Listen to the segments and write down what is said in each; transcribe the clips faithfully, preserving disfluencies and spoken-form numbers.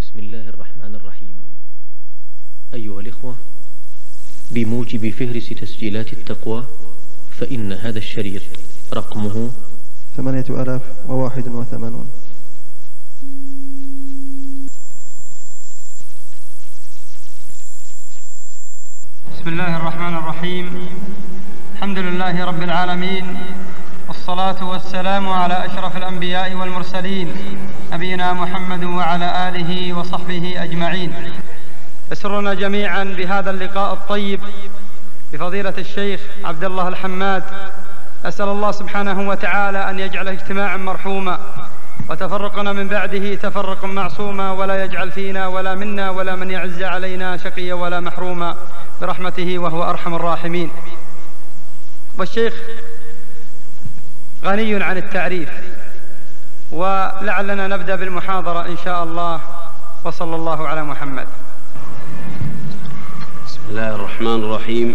بسم الله الرحمن الرحيم. أيها الإخوة، بموجب فهرس تسجيلات التقوى فإن هذا الشريط رقمه ثمانية آلاف وواحد وثمانون. بسم الله الرحمن الرحيم. الحمد لله رب العالمين، والصلاة والسلام على أشرف الأنبياء والمرسلين نبينا محمد وعلى آله وصحبه أجمعين. يسرنا جميعا بهذا اللقاء الطيب بفضيلة الشيخ عبد الله الحماد. أسأل الله سبحانه وتعالى أن يجعل اجتماعا مرحوما وتفرقنا من بعده تفرقا معصوما، ولا يجعل فينا ولا منا ولا من يعز علينا شقيا ولا محروما برحمته وهو أرحم الراحمين. والشيخ غني عن التعريف، ولعلنا نبدأ بالمحاضرة إن شاء الله، وصلى الله على محمد. بسم الله الرحمن الرحيم.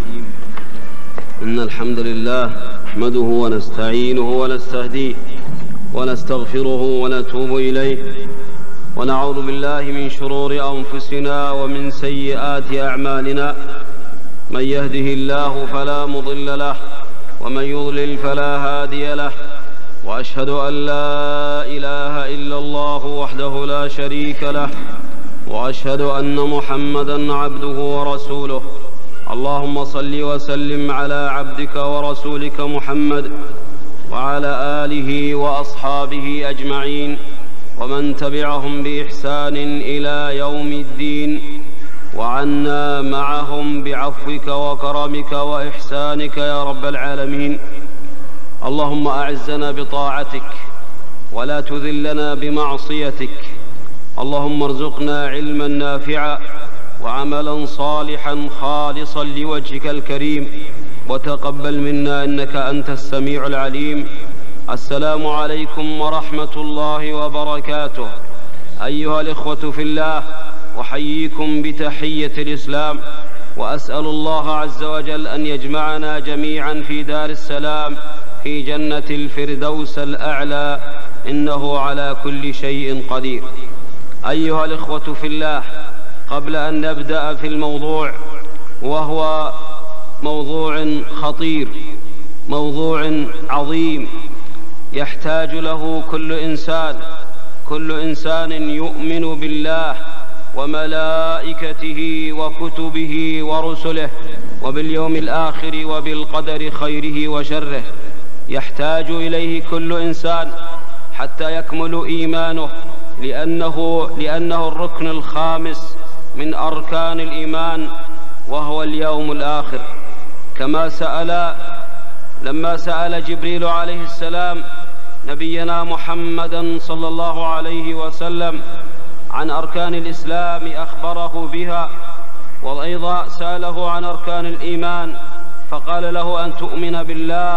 إن الحمد لله نحمده ونستعينه ونستهديه ونستغفره ونتوب إليه، ونعوذ بالله من شرور أنفسنا ومن سيئات أعمالنا. من يهده الله فلا مضل له، ومن يضلل فلا هادي له، وأشهد أن لا إله إلا الله وحده لا شريك له، وأشهد أن محمدًا عبده ورسوله. اللهم صل وسلم على عبدك ورسولك محمد وعلى آله وأصحابه أجمعين، ومن تبعهم بإحسان إلى يوم الدين، وعنا معهم بعفوك وكرمك وإحسانك يا رب العالمين. اللهم أعزنا بطاعتك ولا تذلنا بمعصيتك. اللهم ارزقنا علما نافعا وعملا صالحا خالصا لوجهك الكريم، وتقبل منا إنك أنت السميع العليم. السلام عليكم ورحمة الله وبركاته. أيها الإخوة في الله، أحييكم بتحية الإسلام، وأسأل الله عز وجل أن يجمعنا جميعا في دار السلام في جنة الفردوس الأعلى، إنه على كل شيء قدير. أيها الإخوة في الله، قبل أن نبدأ في الموضوع، وهو موضوع خطير، موضوع عظيم يحتاج له كل إنسان كل إنسان يؤمن بالله وملائكته وكتبه ورسله وباليوم الآخر وبالقدر خيره وشره. يحتاج إليه كل إنسان حتى يكمل إيمانه، لأنه, لأنه الركن الخامس من أركان الإيمان، وهو اليوم الآخر. كما سأل لما سأل جبريل عليه السلام نبينا محمدا صلى الله عليه وسلم عن أركان الإسلام أخبره بها، وأيضا سأله عن أركان الإيمان فقال له أن تؤمن بالله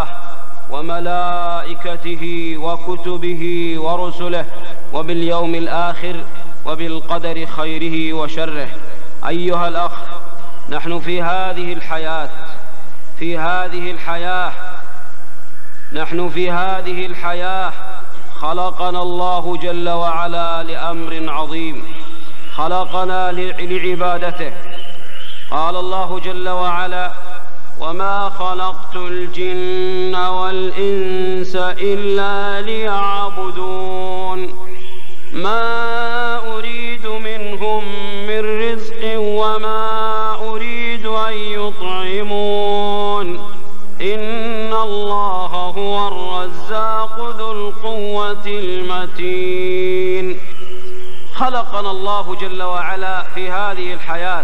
وملائكته وكتبه ورسله وباليوم الآخر وبالقدر خيره وشره. أيها الأخ، نحن في هذه الحياة في هذه الحياة نحن في هذه الحياة خلقنا الله جل وعلا لأمر عظيم، خلقنا لعبادته. قال الله جل وعلا: وما خلقت الجن والإنس إلا ليعبدون ما أريد منهم من رزق وما أريد أن يطعمون إن الله هو الرزاق ذو القوة المتين. خلقنا الله جل وعلا في هذه الحياة،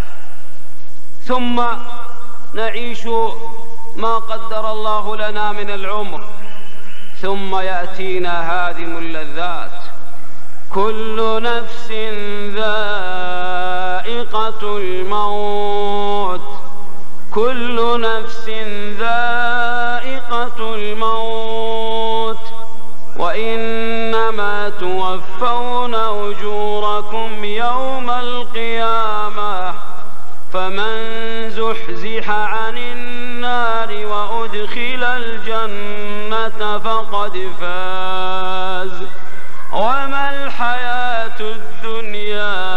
ثم نعيش ما قدر الله لنا من العمر، ثم يأتينا هادم اللذات. كل نفس ذائقة الموت كل نفس ذائقة الموت وإنما توفون أجوركم يوم القيامة فمن زحزح عن النار وأدخل الجنة فقد فاز وما الحياة الدنيا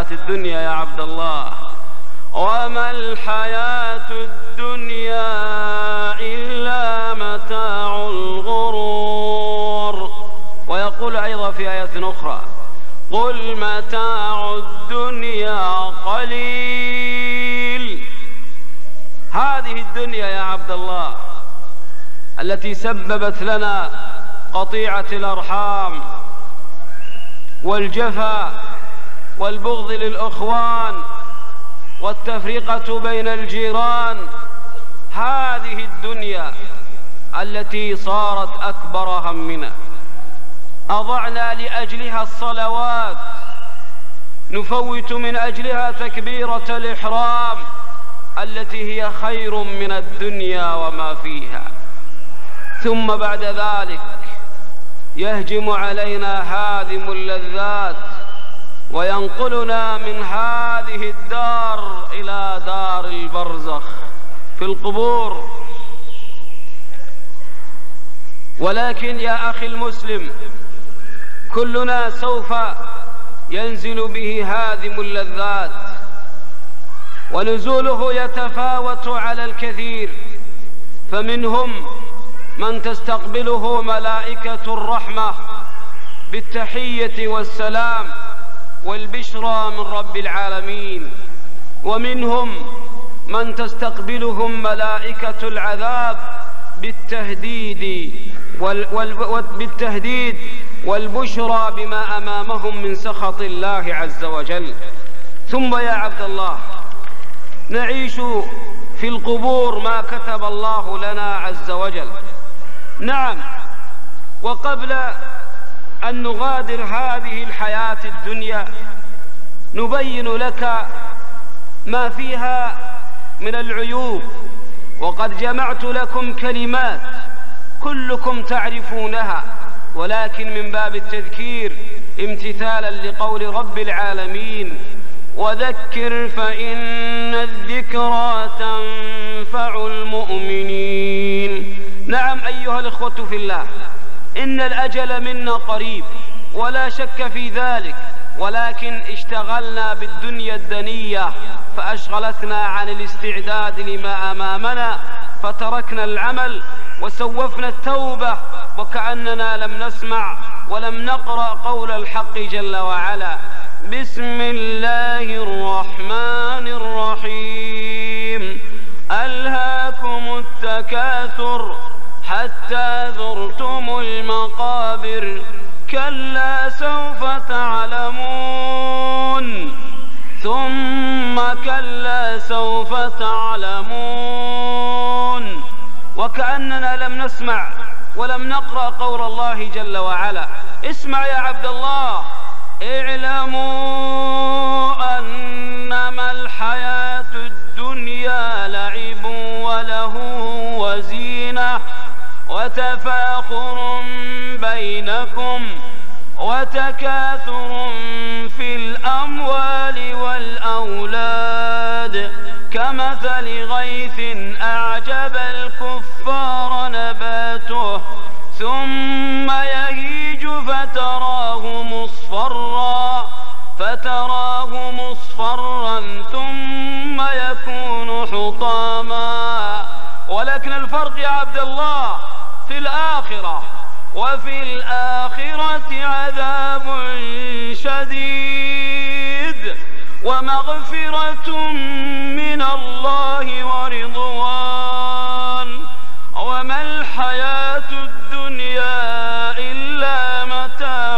الحياة الدنيا يا عبد الله؟ وما الحياة الدنيا إلا متاع الغرور. ويقول أيضا في آية أخرى: قل متاع الدنيا قليل. هذه الدنيا يا عبد الله التي سببت لنا قطيعة الأرحام والجفا والبغض للأخوان والتفرقة بين الجيران، هذه الدنيا التي صارت أكبر همنا، أضعنا لأجلها الصلوات، نفوت من أجلها تكبيرة الإحرام التي هي خير من الدنيا وما فيها، ثم بعد ذلك يهجم علينا هادم اللذات وينقلنا من هذه الدار إلى دار البرزخ في القبور. ولكن يا أخي المسلم، كلنا سوف ينزل به هادم اللذات، ونزوله يتفاوت على الكثير، فمنهم من تستقبله ملائكة الرحمة بالتحية والسلام والبشرى من رب العالمين، ومنهم من تستقبلهم ملائكة العذاب بالتهديد وال وال بالتهديد والبشرى بما أمامهم من سخط الله عز وجل. ثم يا عبد الله، نعيش في القبور ما كتب الله لنا عز وجل. نعم، وقبل أن نغادر هذه الحياة الدنيا نبين لك ما فيها من العيوب، وقد جمعت لكم كلمات كلكم تعرفونها، ولكن من باب التذكير امتثالا لقول رب العالمين: وذكر فإن الذكرى تنفع المؤمنين. نعم أيها الإخوة في الله، إن الأجل منا قريب ولا شك في ذلك، ولكن اشتغلنا بالدنيا الدنية فأشغلتنا عن الاستعداد لما أمامنا، فتركنا العمل وسوفنا التوبة وكأننا لم نسمع ولم نقرأ قول الحق جل وعلا: بسم الله الرحمن الرحيم. ألهاكم التكاثر حتى زرتم المقابر، كلا سوف تعلمون ثم كلا سوف تعلمون. وكأننا لم نسمع ولم نقرأ قول الله جل وعلا. اسمع يا عبد الله: اعلموا أنما الحياة الدنيا لعب وله وزينة وتفاخر بينكم وتكاثر في الأموال والأولاد كمثل غيث أعجب الكفار نباته ثم يهيج فتراه مصفرا فتراه مصفرا ثم يكون حطاما. ولكن الفرق يا عبد الله في الآخرة، وفي الآخرة عذاب شديد ومغفرة من الله ورضوان، وما الحياة الدنيا إلا متاع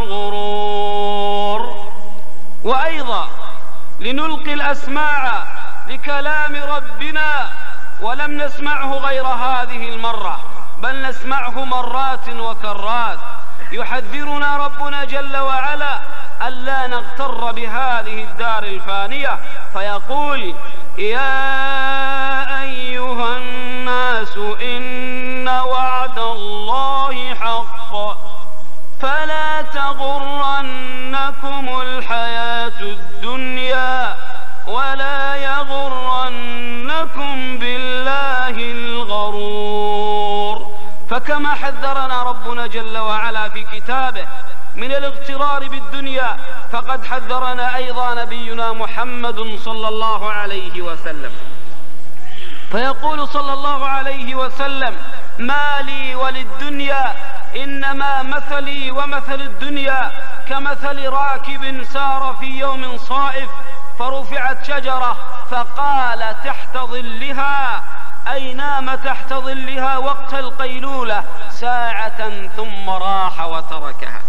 الغرور. وأيضا لنلقي الأسماع لكلام ربنا ولم نسمعه غير هذه المرة، بل نسمعه مرات وكرات. يحذرنا ربنا جل وعلا ألا نغتر بهذه الدار الفانية، فيقول: يا أيها الناس إن وعد الله حق فلا تغرنكم الحياة الدنيا ولا يغرنكم بالله الغرور. فكما حذرنا ربنا جل وعلا في كتابه من الاغترار بالدنيا، فقد حذرنا أيضا نبينا محمد صلى الله عليه وسلم. فيقول صلى الله عليه وسلم: ما لي وللدنيا إنما مثلي ومثل الدنيا كمثل راكب سار في يوم صائف فرفعت شجرة فقال تحت ظلها، أي نام تحت ظلها وقت القيلولة ساعة ثم راح وتركها.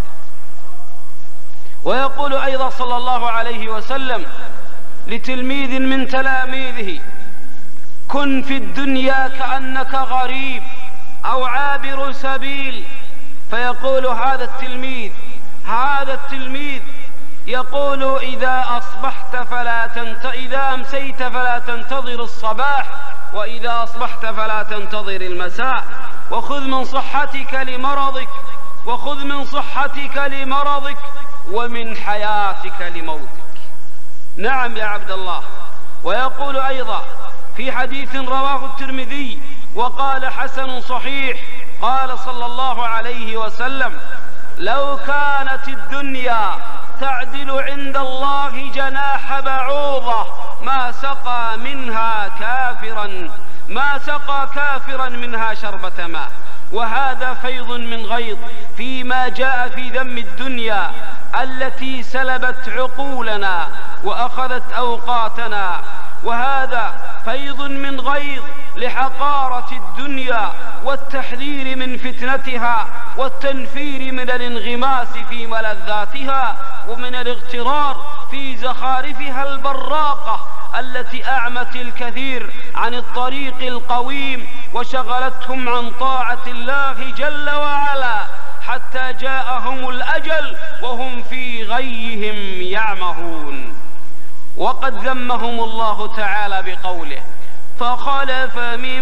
ويقول أيضا صلى الله عليه وسلم لتلميذ من تلاميذه: كن في الدنيا كأنك غريب أو عابر سبيل. فيقول هذا التلميذ هذا التلميذ يقول: إذا أصبحت فلا تنت... إذا أمسيت فلا تنتظر الصباح، وإذا أصبحت فلا تنتظر المساء، وخذ من صحتك لمرضك وخذ من صحتك لمرضك ومن حياتك لموتك. نعم يا عبد الله. ويقول أيضا في حديث رواه الترمذي وقال حسن صحيح، قال صلى الله عليه وسلم: لو كانت الدنيا تعدل عند الله جناح بعوضة ما سقى منها كافرا ما سقى كافرا منها شربة ماء. وهذا فيض من غيظ فيما جاء في ذم الدنيا التي سلبت عقولنا وأخذت أوقاتنا، وهذا فيض من غيظ لحقارة الدنيا والتحذير من فتنتها والتنفير من الانغماس في ملذاتها ومن الاغترار في زخارفها البراقة التي أعمت الكثير عن الطريق القويم وشغلتهم عن طاعة الله جل وعلا حتى جاءهم الأجل وهم في غيهم يعمهون. وقد ذمهم الله تعالى بقوله: فخلف من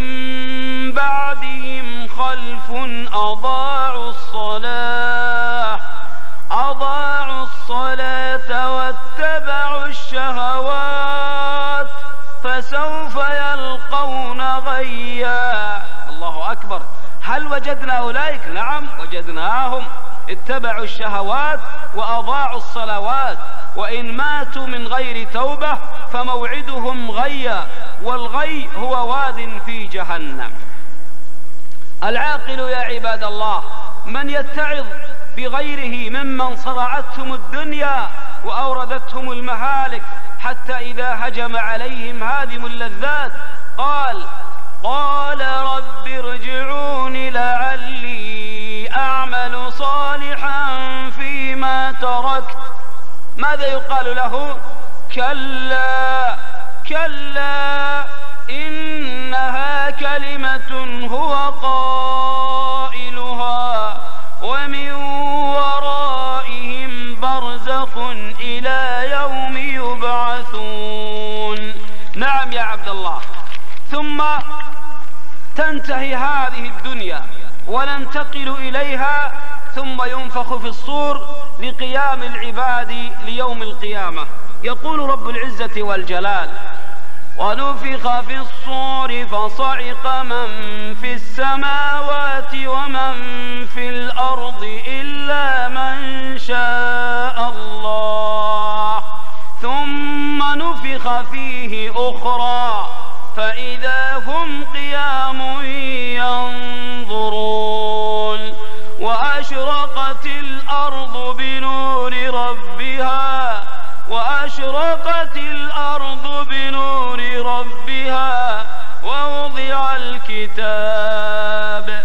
بعدهم خلف أضاعوا الصلاة أضاعوا الصلاة واتبعوا الشهوات فسوف يلقون غيا. الله أكبر. هل وجدنا أولئك؟ نعم وجدناهم، اتبعوا الشهوات وأضاعوا الصلوات، وإن ماتوا من غير توبة فموعدهم غيا، والغي هو واد في جهنم. العاقل يا عباد الله من يتعظ بغيره ممن صرعتهم الدنيا وأوردتهم المهالك حتى إذا هجم عليهم هادم اللذات قال قال رب ارجعون لعلي أعمل صالحا فيما تركت. ماذا يقال له؟ كلا كلا إنها كلمة هو قائلها ومن ورائهم برزخ إلى يوم يبعثون. نعم يا عبد الله. ثم تنتهي هذه الدنيا وننتقل إليها ثم ينفخ في الصور لقيام العباد ليوم القيامة. يقول رب العزة والجلال: ونفخ في الصور فصعق من في السماوات ومن في الأرض إلا من شاء الله ثم نفخ فيه أخرى فإذا هم قيام ينظرون وأشرقت الأرض بنور ربها وأشرقت الأرض بنور ربها ووضع الكتاب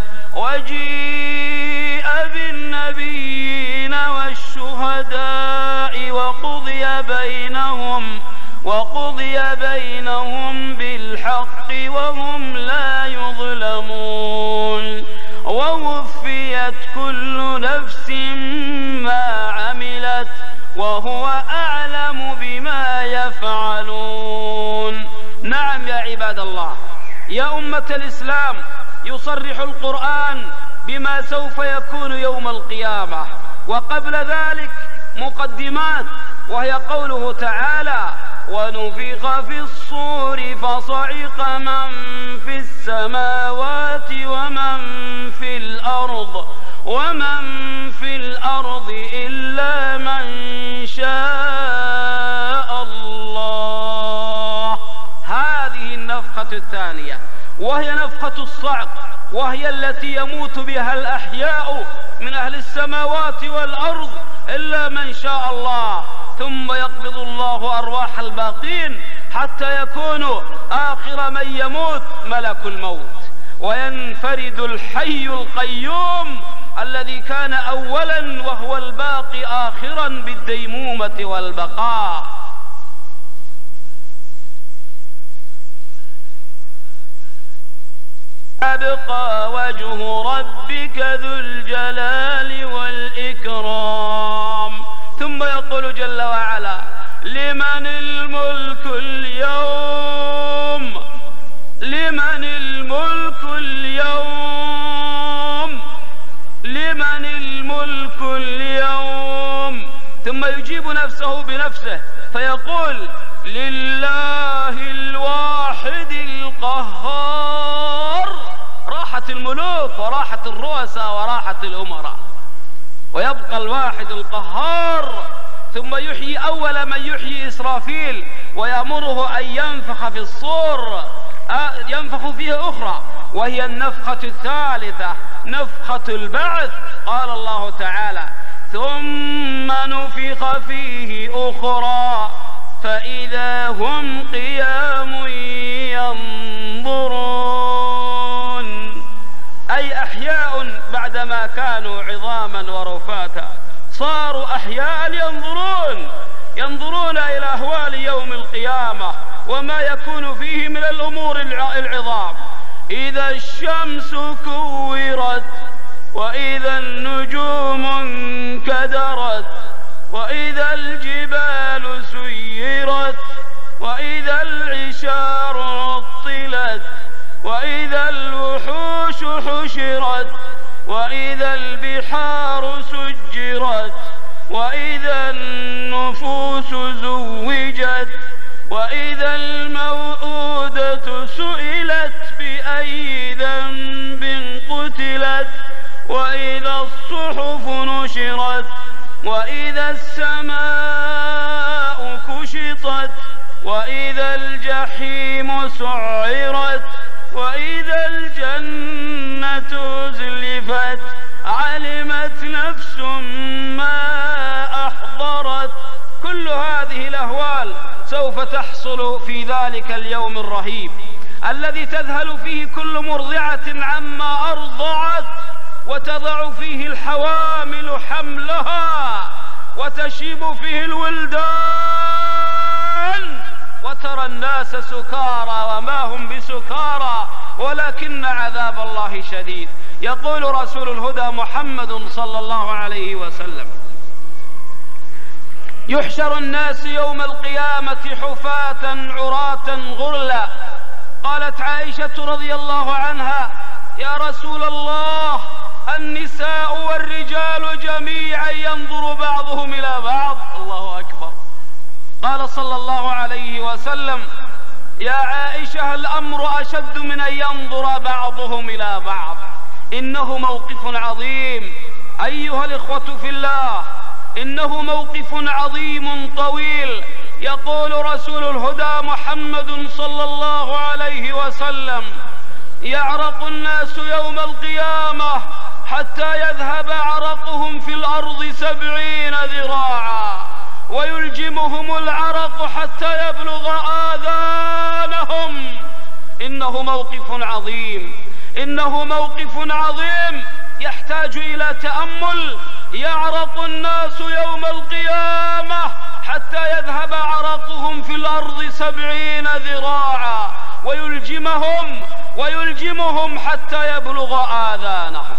وجيء بالنبيين والشهداء وقضي بينهم وقضي بينهم بالحق وهم لا يظلمون ووفيت كل نفس ما عملت وهو أعلم بما يفعلون. نعم يا عباد الله. يا أمة الإسلام، يصرح القرآن بما سوف يكون يوم القيامة، وقبل ذلك مقدمات، وهي قوله تعالى: ونفخ في الصور فصعق من في السماوات ومن في الأرض ومن في الأرض إلا الثانية، وهي نفخة الصعق، وهي التي يموت بها الأحياء من أهل السماوات والأرض إلا من شاء الله، ثم يقبض الله أرواح الباقين حتى يكون آخر من يموت ملك الموت، وينفرد الحي القيوم الذي كان أولا وهو الباقي آخرا بالديمومة والبقاء. يبقى وجه ربك ذو الجلال والإكرام. ثم يقول جل وعلا: لمن الملك اليوم، لمن الملك اليوم، لمن الملك اليوم. ثم يجيب نفسه بنفسه فيقول: لله الواحد القهار. راحت الملوك وراحت الرؤساء وراحت الأمراء، ويبقى الواحد القهار. ثم يحيي أول من يحيي إسرافيل ويأمره أن ينفخ في الصور، ينفخ فيه أخرى، وهي النفخة الثالثة، نفخة البعث. قال الله تعالى: ثم نفخ فيه أخرى فإذا هم قيام ينظرون، أي أحياء بعدما كانوا عظاما ورفاتا صاروا أحياء ينظرون، ينظرون إلى أهوال يوم القيامة وما يكون فيه من الأمور العظام. إذا الشمس كورت، وإذا النجوم انكدرت، وإذا الجبال سيرت، وإذا العشار عطلت، وإذا الوحوش حشرت، وإذا البحار سجرت، وإذا النفوس زوجت، وإذا الموءودة سئلت بأي ذنب قتلت، وإذا الصحف نشرت، وإذا السماء كشطت، وإذا الجحيم سعرت، وإذا الجنة أزلفت، علمت نفس ما أحضرت. كل هذه الأهوال سوف تحصل في ذلك اليوم الرهيب الذي تذهل فيه كل مرضعة عما أرضعت، وتضع فيه الحوامل حملها، وتشيب فيه الولدان، وترى الناس سكارى وما هم بسكارى ولكن عذاب الله شديد. يقول رسول الهدى محمد صلى الله عليه وسلم: يحشر الناس يوم القيامة حفاة عراة غرلا. قالت عائشة رضي الله عنها: يا رسول الله، النساء والرجال جميعا ينظر بعضهم إلى بعض. الله أكبر. قال صلى الله عليه وسلم: يا عائشة، الأمر أشد من أن ينظر بعضهم إلى بعض، إنه موقف عظيم. أيها الإخوة في الله، إنه موقف عظيم طويل. يقول رسول الهدى محمد صلى الله عليه وسلم: يعرق الناس يوم القيامة حتى يذهب عرقهم في الأرض سبعين ذراعا، ويلجمهم العرق حتى يبلغ آذانهم. إنه موقف عظيم، إنه موقف عظيم يحتاج إلى تأمل. يعرق الناس يوم القيامة حتى يذهب عرقهم في الأرض سبعين ذراعا، ويلجمهم ويلجمهم حتى يبلغ آذانهم.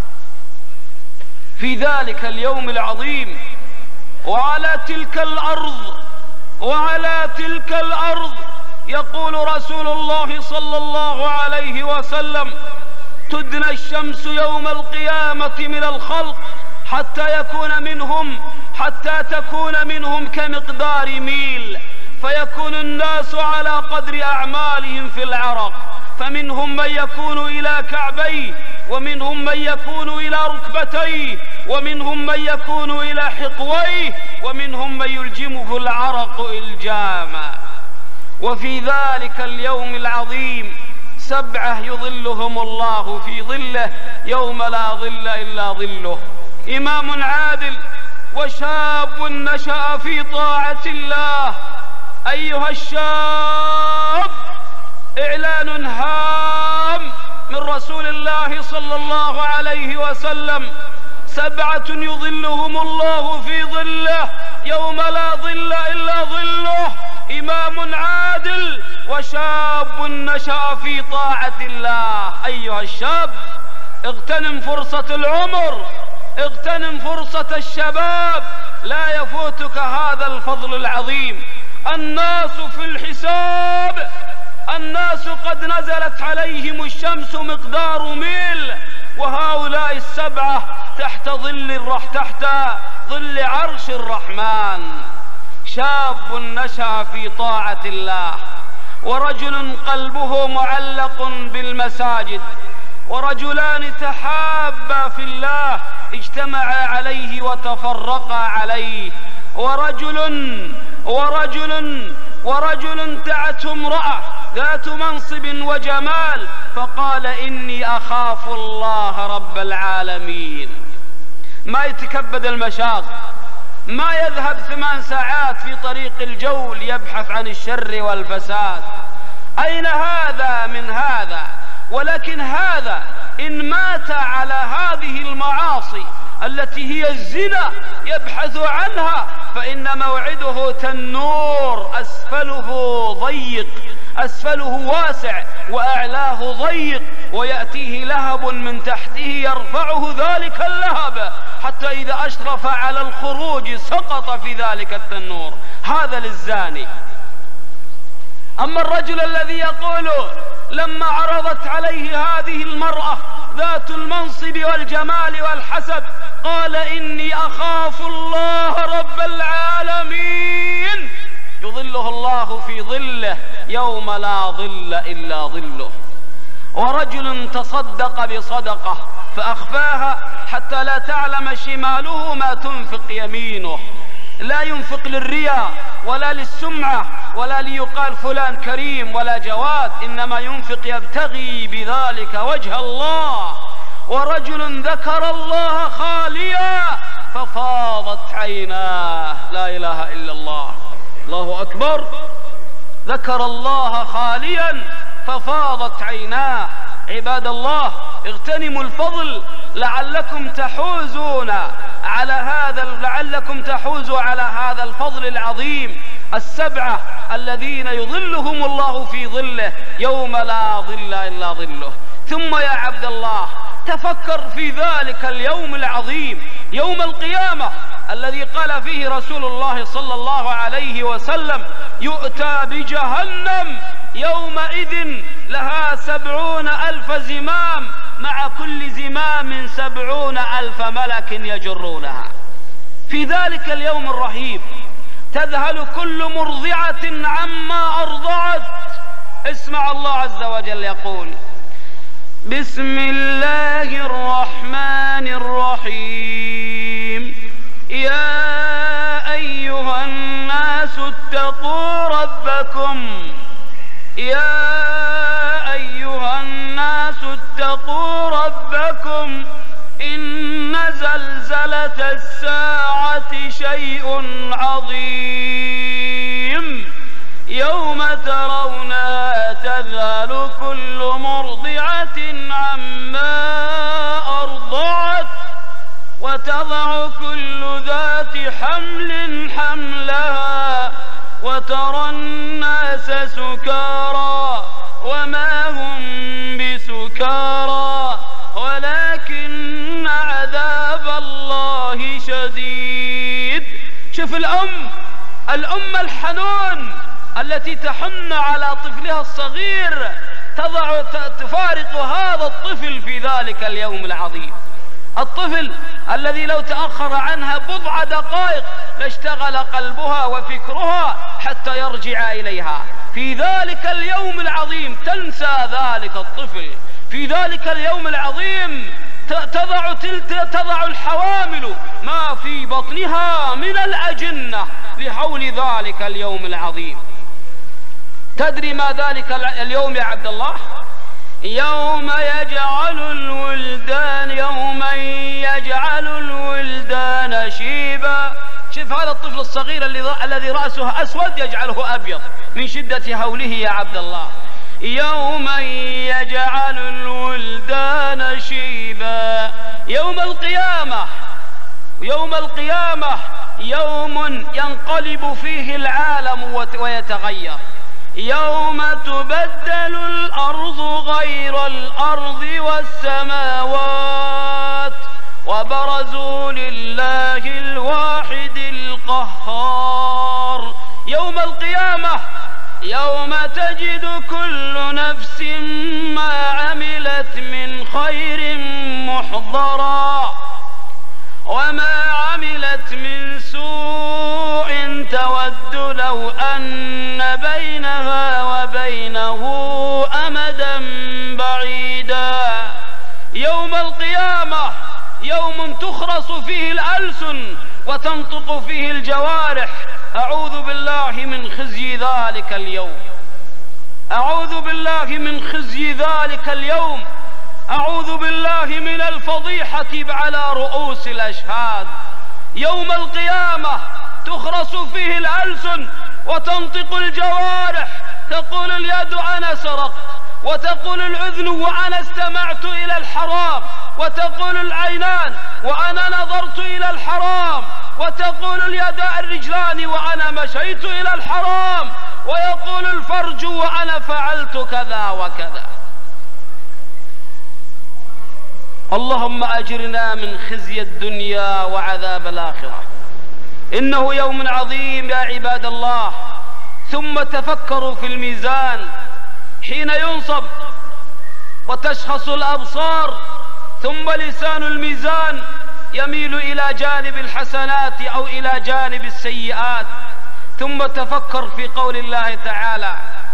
في ذلك اليوم العظيم وعلى تلك الأرض وعلى تلك الأرض يقول رسول الله صلى الله عليه وسلم: تدنى الشمس يوم القيامة من الخلق حتى يكون منهم حتى تكون منهم كمقدار ميل، فيكون الناس على قدر أعمالهم في العرق، فمنهم من يكون إلى كعبيه، ومنهم من يكون إلى ركبتيه، ومنهم من يكون إلى حقويه، ومنهم من يلجمه العرق إلجاما. وفي ذلك اليوم العظيم سبعة يظلهم الله في ظله يوم لا ظل إلا ظله: إمام عادل، وشاب نشأ في طاعة الله. أيها الشاب، إعلان هام من رسول الله صلى الله عليه وسلم: سبعة يظلهم الله في ظله يوم لا ظل إلا ظله: إمام عادل، وشاب نشأ في طاعة الله. أيها الشاب، اغتنم فرصة العمر، اغتنم فرصة الشباب، لا يفوتك هذا الفضل العظيم. الناس في الحساب، الناس قد نزلت عليهم الشمس مقدار ميل، وهؤلاء السبعة تحت ظل الرح تحت ظل عرش الرحمن. شاب نشأ في طاعة الله، ورجل قلبه معلق بالمساجد، ورجلان تحابا في الله اجتمعا عليه وتفرقا عليه، ورجل ورجل ورجل دعته امرأة ذات منصب وجمال فقال: إني أخاف الله رب العالمين. ما يتكبد المشاق، ما يذهب ثمان ساعات في طريق الجول يبحث عن الشر والفساد. أين هذا من هذا؟ ولكن هذا إن مات على هذه المعاصي التي هي الزنا يبحث عنها فإن موعده تنور، أسفله ضيق، أسفله واسع وأعلاه ضيق، ويأتيه لهب من تحته يرفعه ذلك اللهب حتى إذا أشرف على الخروج سقط في ذلك التنور. هذا للزاني. أما الرجل الذي يقول: لما عرضت عليه هذه المرأة ذات المنصب والجمال والحسب قال: إني أخاف الله رب العالمين، يظله الله في ظله يوم لا ظل إلا ظله. ورجل تصدق بصدقة فأخفاها حتى لا تعلم شماله ما تنفق يمينه، لا ينفق للرياء ولا للسمعة ولا ليقال فلان كريم ولا جواد، إنما ينفق يبتغي بذلك وجه الله. ورجل ذكر الله خاليا ففاضت عيناه، لا إله إلا الله، الله أكبر. ذكر الله خاليا ففاضت عيناه. عباد الله، اغتنموا الفضل لعلكم تحوزون على هذا لعلكم تحوزوا على هذا الفضل العظيم. السبعة الذين يظلهم الله في ظله يوم لا ظل إلا ظله. ثم يا عبد الله، تفكر في ذلك اليوم العظيم، يوم القيامة، الذي قال فيه رسول الله صلى الله عليه وسلم: يؤتى بجهنم يومئذ لها سبعون ألف زمام، مع كل زمام سبعون ألف ملك يجرونها. في ذلك اليوم الرهيب تذهل كل مرضعة عما أرضعت. اسمع الله عز وجل يقول: بسم الله الرحمن الرحيم. يا أيها الناس اتقوا ربكم يا أيها الناس اتقوا ربكم إن زلزلة الساعة شيء عظيم يوم ترونها تذهل كل مرضعة عما أرضعت وتضع كل ذات حمل حملها وترى الناس سكارى وما هم بسكارى ولكن عذاب الله شديد. شوف الأم الأم الحنون التي تحن على طفلها الصغير تضع تفارق هذا الطفل في ذلك اليوم العظيم. الطفل الذي لو تأخر عنها بضع دقائق لاشتغل قلبها وفكرها حتى يرجع إليها. في ذلك اليوم العظيم تنسى ذلك الطفل. في ذلك اليوم العظيم تضع, تضع الحوامل ما في بطنها من الأجنة لحول ذلك اليوم العظيم. تدري ما ذلك اليوم يا عبد الله؟ يوم يجعل الولدان يوما يجعل الولدان شيبا. شوف هذا الطفل الصغير الذي رأسه أسود يجعله أبيض من شدة هوله يا عبد الله. يوما يجعل الولدان شيبا. يوم القيامة، يوم القيامة يوم ينقلب فيه العالم ويتغير. يوم تبدل الأرض غير الأرض والسماوات وبرزوا لله الواحد القهار. يوم القيامة يوم تجد كل نفس ما عملت من خير محضرا وما عملت من سوء تود لو أن بينها وبينه أمدا بعيدا. يوم القيامة يوم تخرص فيه الألسن وتنطق فيه الجوارح. أعوذ بالله من خزي ذلك اليوم، أعوذ بالله من خزي ذلك اليوم، أعوذ بالله من الفضيحة على رؤوس الأشهاد. يوم القيامة تخرص فيه الألسن وتنطق الجوارح، تقول اليد أنا سرقت، وتقول الأذن وأنا استمعت إلى الحرام، وتقول العينان وأنا نظرت إلى الحرام، وتقول اليدان الرجلان وأنا مشيت إلى الحرام، ويقول الفرج وأنا فعلت كذا وكذا. اللهم أجرنا من خزي الدنيا وعذاب الآخرة. إنه يوم عظيم يا عباد الله. ثم تفكروا في الميزان حين ينصب وتشخص الأبصار، ثم لسان الميزان يميل إلى جانب الحسنات أو إلى جانب السيئات. ثم تفكر في قول الله تعالى: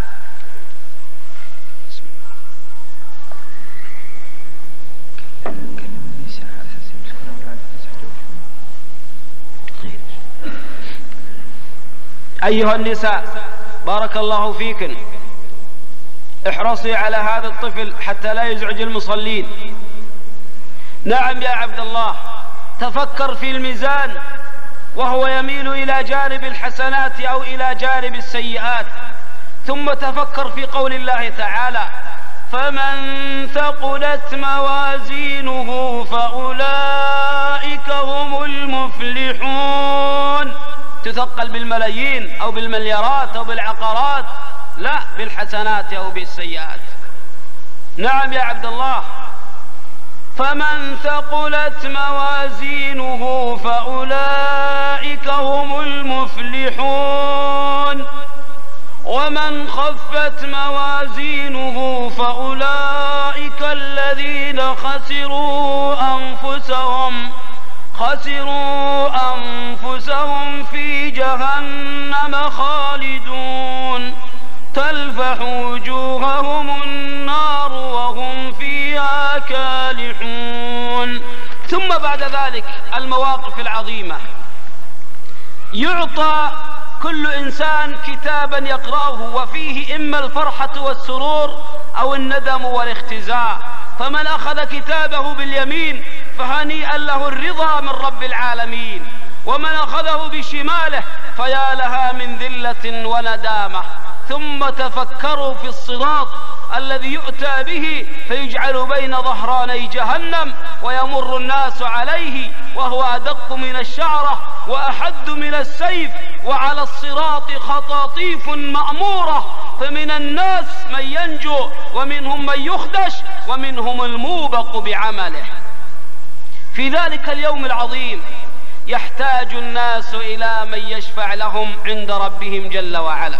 أيها النساء بارك الله فيكن، احرصي على هذا الطفل حتى لا يزعج المصلين. نعم يا عبد الله، تفكر في الميزان وهو يميل إلى جانب الحسنات أو إلى جانب السيئات. ثم تفكر في قول الله تعالى: فمن ثقلت موازينه فأولئك هم المفلحون. تثقل بالملايين أو بالمليارات أو بالعقارات، لا، بالحسنات أو بالسيئات. نعم يا عبد الله، فمن ثقلت موازينه فأولئك هم المفلحون ومن خفت موازينه فأولئك الذين خسروا أنفسهم خسروا أنفسهم في جهنم خالدون تلفح وجوههم النار وهم فيها كالحون. ثم بعد ذلك المواقف العظيمة. يعطى كل إنسان كتابا يقرأه وفيه إما الفرحة والسرور أو الندم والاختزاء. فمن أخذ كتابه باليمين فهنيئا له الرضا من رب العالمين، ومن أخذه بشماله فيا لها من ذلة وندامة. ثم تفكروا في الصراط الذي يؤتى به فيجعل بين ظهراني جهنم ويمر الناس عليه وهو أدق من الشعرة وأحد من السيف، وعلى الصراط خطاطيف مأمورة، فمن الناس من ينجو ومنهم من يخدش ومنهم الموبق بعمله. في ذلك اليوم العظيم يحتاج الناس إلى من يشفع لهم عند ربهم جل وعلا،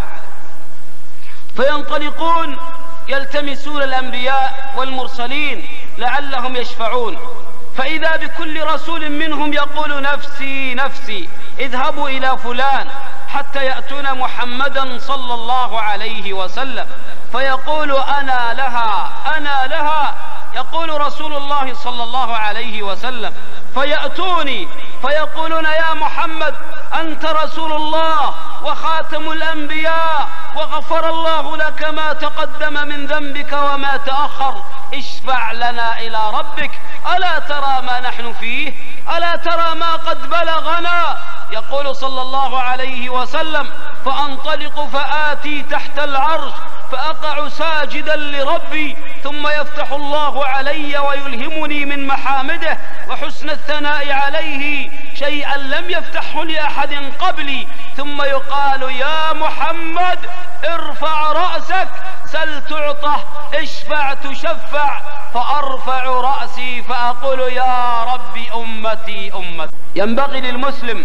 فينطلقون يلتمسون الأنبياء والمرسلين لعلهم يشفعون، فإذا بكل رسول منهم يقول نفسي نفسي، اذهبوا إلى فلان حتى يأتون محمدا صلى الله عليه وسلم، فيقول أنا لها أنا لها، يقول رسول الله صلى الله عليه وسلم فيأتوني فيقولون يا محمد أنت رسول الله وخاتم الأنبياء وغفر الله لك ما تقدم من ذنبك وما تأخر، اشفع لنا إلى ربك، ألا ترى ما نحن فيه؟ ألا ترى ما قد بلغنا؟ يقول صلى الله عليه وسلم: فأنطلق فآتي تحت العرش فأقع ساجدا لربي، ثم يفتح الله علي ويلهمني من محامده وحسن الثناء عليه شيئا لم يفتحه لأحد قبلي، ثم يقال: يا محمد ارفع رأسك سل تعطه، اشفع تشفع، فأرفع رأسي فأقول: يا ربي أمتي أمتي. ينبغي للمسلم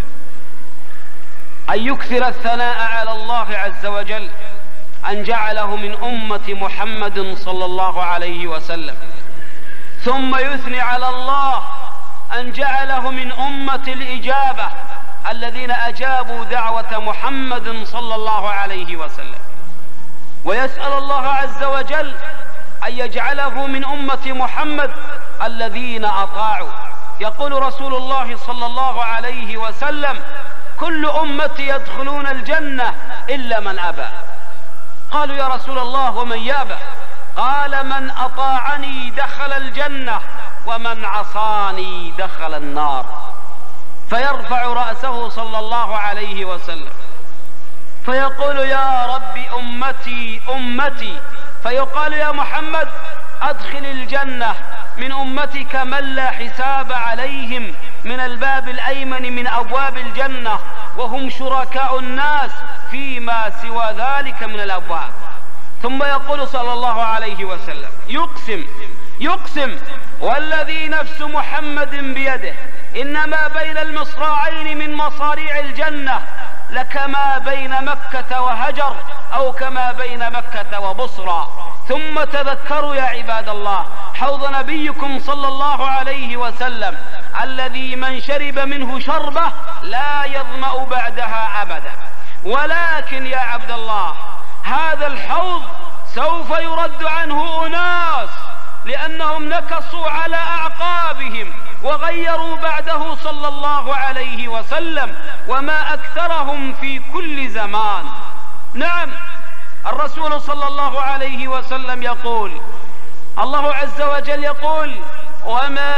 أن يكثر الثناء على الله عز وجل أن جعله من أمة محمد صلى الله عليه وسلم، ثم يثني على الله أن جعله من أمة الإجابة الذين أجابوا دعوة محمد صلى الله عليه وسلم، ويسأل الله عز وجل أن يجعله من أمة محمد الذين أطاعوا. يقول رسول الله صلى الله عليه وسلم: كل أمتي يدخلون الجنة إلا من أبى. قالوا: يا رسول الله ومن يأبى؟ قال: من أطاعني دخل الجنة ومن عصاني دخل النار. فيرفع رأسه صلى الله عليه وسلم فيقول: يا رب أمتي أمتي. فيقال: يا محمد أدخل الجنة من أمتك من لا حساب عليهم من الباب الأيمن من أبواب الجنة، وهم شركاء الناس فيما سوى ذلك من الأبواب. ثم يقول صلى الله عليه وسلم: يقسم يقسم والذي نفس محمد بيده إنما بين المصراعين من مصاريع الجنة لكما بين مكة وهجر، أو كما بين مكة وبصرى. ثم تذكروا يا عباد الله حوض نبيكم صلى الله عليه وسلم الذي من شرب منه شربة لا يظمأ بعدها أبدا. ولكن يا عبد الله هذا الحوض سوف يرد عنه أناس لأنهم نكصوا على أعقابهم وغيروا بعده صلى الله عليه وسلم، وما أكثرهم في كل زمان. نعم، الرسول صلى الله عليه وسلم يقول، الله عز وجل يقول: وما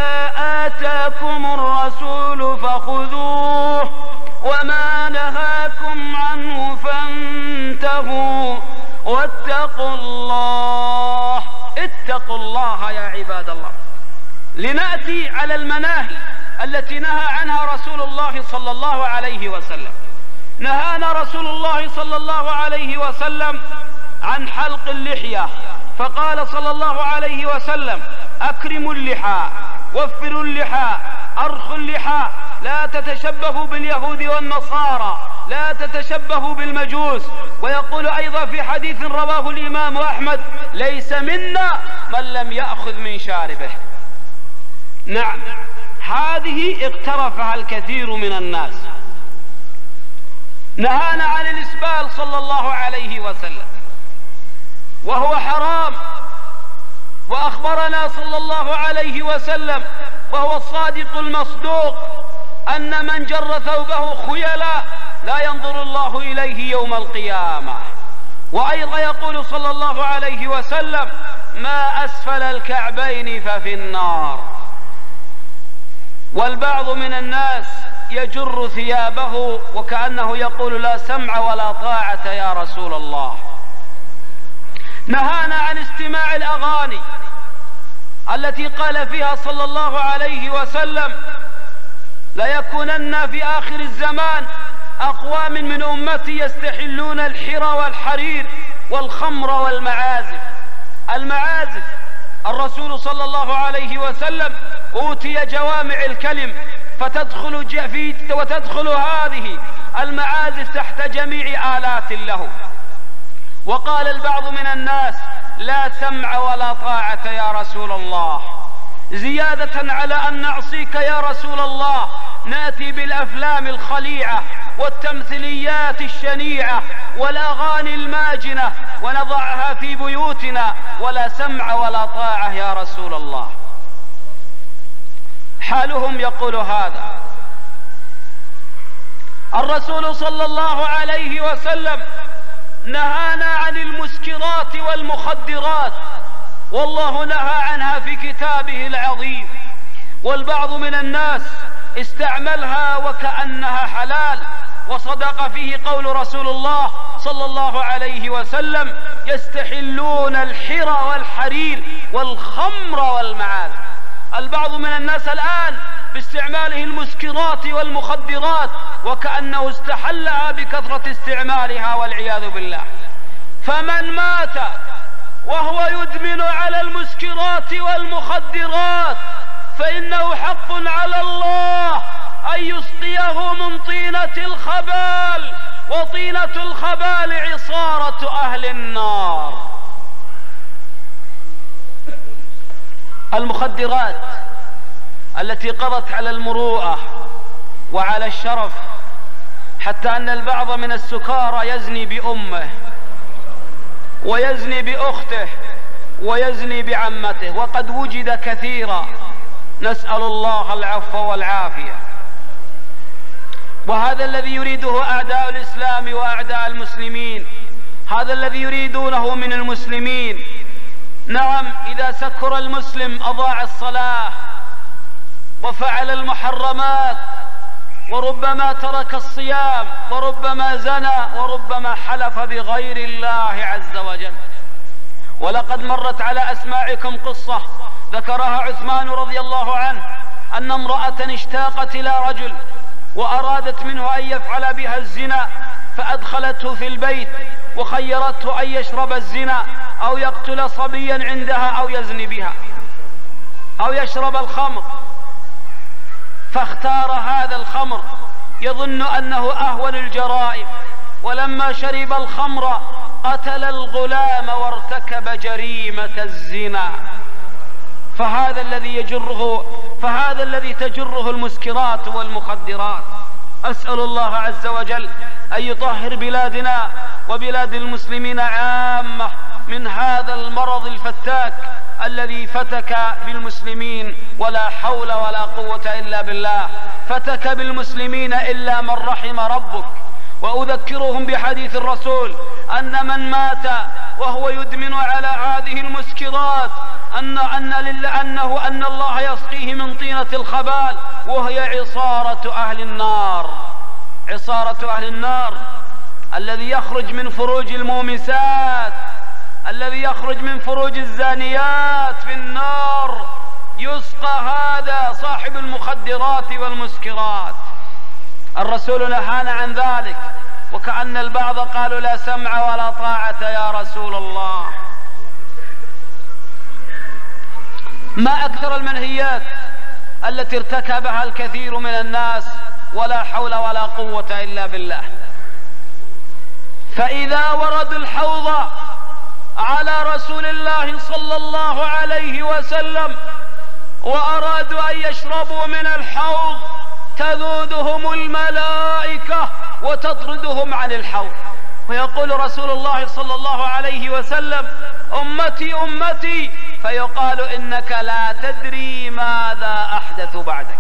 آتاكم الرسول فخذوه وما نهاكم عنه فانتهوا واتقوا الله. اتقوا الله يا عباد الله. لنأتي على المناهي التي نهى عنها رسول الله صلى الله عليه وسلم. نهانا رسول الله صلى الله عليه وسلم عن حلق اللحية، فقال صلى الله عليه وسلم: أكرموا اللحى، وفروا اللحى، أرخوا اللحى، لا تتشبهوا باليهود والنصارى، لا تتشبهوا بالمجوس. ويقول أيضا في حديث رواه الإمام أحمد: ليس منا من لم يأخذ من شاربه. نعم، هذه اقترفها الكثير من الناس. نهانا عن الإسبال صلى الله عليه وسلم وهو حرام، وأخبرنا صلى الله عليه وسلم وهو الصادق المصدوق أن من جر ثوبه خيلا لا ينظر الله إليه يوم القيامة. وأيضا يقول صلى الله عليه وسلم: ما أسفل الكعبين ففي النار. والبعض من الناس يجر ثيابه وكأنه يقول: لا سمع ولا طاعة يا رسول الله. نهانا عن استماع الأغاني التي قال فيها صلى الله عليه وسلم: ليكونن في آخر الزمان أقوام من أمتي يستحلون الحرى والحرير والخمر والمعازف. المعازف الرسول صلى الله عليه وسلم أوتي جوامع الكلم فتدخل في وتدخل هذه المعازف تحت جميع آلات له. وقال البعض من الناس: لا سمع ولا طاعة يا رسول الله. زيادة على أن نعصيك يا رسول الله نأتي بالأفلام الخليعة والتمثيليات الشنيعة والأغاني الماجنة ونضعها في بيوتنا، ولا سمع ولا طاعة يا رسول الله. حالهم يقول هذا. الرسول صلى الله عليه وسلم نهانا عن المسكرات والمخدرات، والله نهى عنها في كتابه العظيم، والبعض من الناس استعملها وكأنها حلال، وصدق فيه قول رسول الله صلى الله عليه وسلم: يستحلون الحر والحرير والخمر والمعازف. البعض من الناس الآن باستعماله المسكرات والمخدرات وكأنه استحلها بكثرة استعمالها والعياذ بالله. فمن مات وهو يدمن على المسكرات والمخدرات فإنه حق على الله أن يسقيه من طينة الخبال، وطينة الخبال عصارة أهل النار. المخدرات التي قضت على المروءة وعلى الشرف، حتى أن البعض من السكارى يزني بأمه ويزني بأخته ويزني بعمته، وقد وجد كثيرا، نسأل الله العفو والعافية. وهذا الذي يريده أعداء الإسلام وأعداء المسلمين، هذا الذي يريدونه من المسلمين. نعم، إذا سكر المسلم أضاع الصلاة وفعل المحرمات، وربما ترك الصيام، وربما زنى، وربما حلف بغير الله عز وجل. ولقد مرت على أسماعكم قصة ذكرها عثمان رضي الله عنه، أن امرأة اشتاقت إلى رجل وأرادت منه أن يفعل بها الزنا، فأدخلته في البيت وخيرته أن يشرب الزنا أو يقتل صبيا عندها أو يزني بها أو يشرب الخمر، فاختار هذا الخمر يظن أنه أهون الجرائم، ولما شرب الخمر قتل الغلام وارتكب جريمة الزنا. فهذا الذي يجره فهذا الذي تجره المسكرات والمخدرات. أسأل الله عز وجل أن يطهر بلادنا وبلاد المسلمين عامة من هذا المرض الفتاك الذي فتك بالمسلمين، ولا حول ولا قوة إلا بالله. فتك بالمسلمين إلا من رحم ربك. وأذكرهم بحديث الرسول أن من مات وهو يدمن على هذه المسكرات أن أن لله أنه أن الله يسقيه من طينة الخبال، وهي عصارة أهل النار. عصارة أهل النار الذي يخرج من فروج المومسات، الذي يخرج من فروج الزانيات في النار، يسقى هذا صاحب المخدرات والمسكرات. الرسول نهانا عن ذلك، وكأن البعض قالوا لا سمع ولا طاعة يا رسول الله. ما أكثر المنهيات التي ارتكبها الكثير من الناس، ولا حول ولا قوة إلا بالله. فإذا وردوا الحوض على رسول الله صلى الله عليه وسلم وأرادوا أن يشربوا من الحوض تذودهم الملائكة وتطردهم عن الحوض، ويقول رسول الله صلى الله عليه وسلم: أمتي أمتي، فيقال إنك لا تدري ماذا أحدث بعدك.